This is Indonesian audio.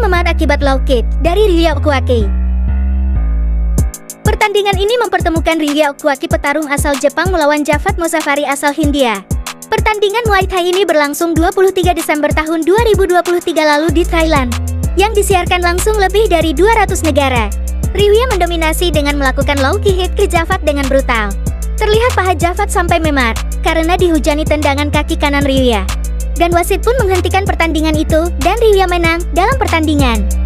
memar akibat low kick dari Ryu Okuaki. Pertandingan ini mempertemukan Ryu Okuaki petarung asal Jepang melawan Javad Mozafari asal Hindia. Pertandingan Muay Thai ini berlangsung 23 Desember tahun 2023 lalu di Thailand, yang disiarkan langsung lebih dari 200 negara. Ryu mendominasi dengan melakukan low kick hit ke Javad dengan brutal. Terlihat paha Javad sampai memar karena dihujani tendangan kaki kanan Ryu. Dan wasit pun menghentikan pertandingan itu dan Ryu menang dalam pertandingan.